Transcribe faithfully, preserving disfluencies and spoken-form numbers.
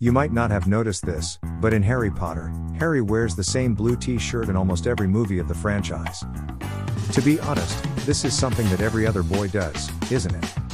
You might not have noticed this, but in Harry Potter, Harry wears the same blue t-shirt in almost every movie of the franchise. To be honest, this is something that every other boy does, isn't it?